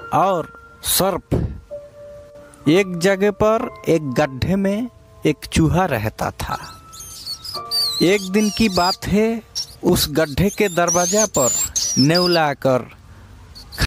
और सर्प। एक जगह पर एक गड्ढे में एक चूहा रहता था। एक दिन की बात है, उस गड्ढे के दरवाजा पर नेवला आकर